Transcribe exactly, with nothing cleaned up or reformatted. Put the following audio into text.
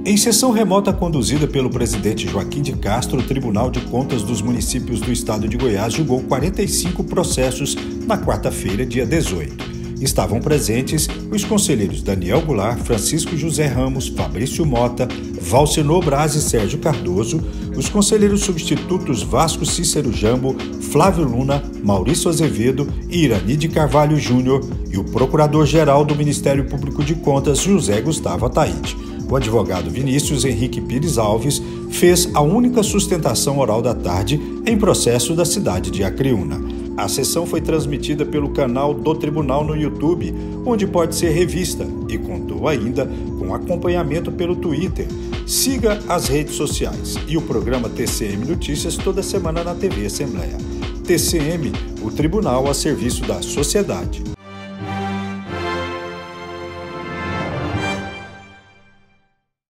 Em sessão remota conduzida pelo presidente Joaquim de Castro, o Tribunal de Contas dos Municípios do Estado de Goiás julgou quarenta e cinco processos na quarta-feira, dia dezoito. Estavam presentes os conselheiros Daniel Goulart, Francisco José Ramos, Fabrício Mota, Valcenor Braz e Sérgio Cardoso, os conselheiros substitutos Vasco Cícero Jambo, Flávio Luna, Maurício Azevedo e Irani de Carvalho Júnior e o procurador-geral do Ministério Público de Contas, José Gustavo Ataíde. O advogado Vinícius Henrique Pires Alves fez a única sustentação oral da tarde em processo da cidade de Acreúna. A sessão foi transmitida pelo canal do Tribunal no YouTube, onde pode ser revista, e contou ainda com acompanhamento pelo Twitter. Siga as redes sociais e o programa T C M Notícias toda semana na T V Assembleia. T C M, o Tribunal a serviço da sociedade.